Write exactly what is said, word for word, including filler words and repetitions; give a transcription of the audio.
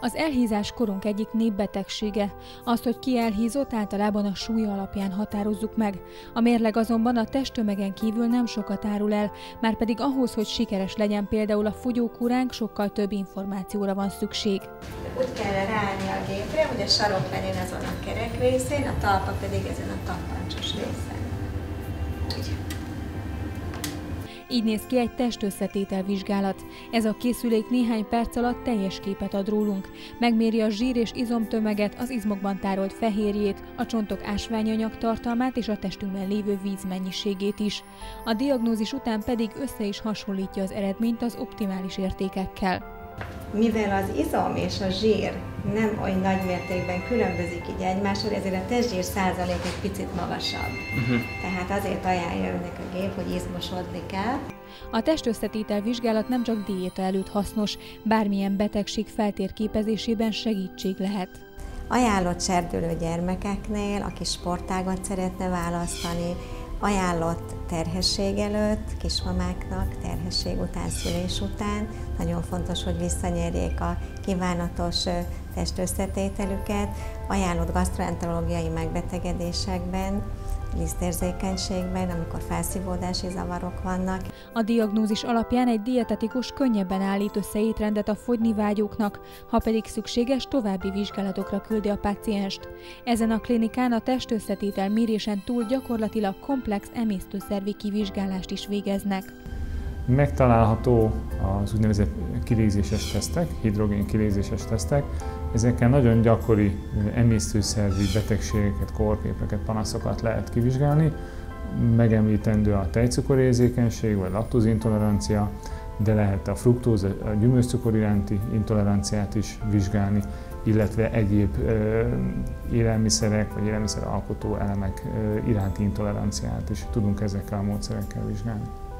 Az elhízás korunk egyik népbetegsége. Azt, hogy ki elhízott, általában a súlya alapján határozzuk meg. A mérleg azonban a testtömegen kívül nem sokat árul el, márpedig ahhoz, hogy sikeres legyen például a fogyókúránk, sokkal több információra van szükség. Úgy kell ráállni a gépre, hogy a sarok legyen azon a kerek részén, a talpa pedig ezen a tappancsos részen. Úgy. Így néz ki egy testösszetétel vizsgálat. Ez a készülék néhány perc alatt teljes képet ad rólunk. Megméri a zsír és izomtömeget, az izmokban tárolt fehérjét, a csontok ásványanyag tartalmát és a testünkben lévő víz mennyiségét is. A diagnózis után pedig össze is hasonlítja az eredményt az optimális értékekkel. Mivel az izom és a zsír nem olyan nagy mértékben különbözik így egymástól, ezért a testzsír százalék egy picit magasabb. Uh-huh. Tehát azért ajánlja önnek a gép, hogy izmosodni kell. A testösszetétel vizsgálat nem csak diéta előtt hasznos, bármilyen betegség feltérképezésében segítség lehet. Ajánlott serdülő gyermekeknél, aki sportágat szeretne választani, ajánlott terhesség előtt, kismamáknak, terhesség után, szülés után. Nagyon fontos, hogy visszanyerjék a kívánatos testösszetételüket. Ajánlott gasztroenterológiai megbetegedésekben, lisztérzékenységben, amikor felszívódási zavarok vannak. A diagnózis alapján egy dietetikus könnyebben állít össze étrendet a fogyni vágyóknak, ha pedig szükséges, további vizsgálatokra küldi a pácienst. Ezen a klinikán a testösszetétel mérésen túl gyakorlatilag komplex emésztőszervi kivizsgálást is végeznek. Megtalálható az úgynevezett kilégzéses tesztek, hidrogén kilégzéses tesztek. Ezekkel nagyon gyakori emésztőszervi betegségeket, kórképeket, panaszokat lehet kivizsgálni. Megemlítendő a tejcukorérzékenység vagy laktózintolerancia, de lehet a fruktóz, a gyümölcscukor iránti intoleranciát is vizsgálni, illetve egyéb élelmiszerek vagy élelmiszeralkotó elemek iránti intoleranciát is tudunk ezekkel a módszerekkel vizsgálni.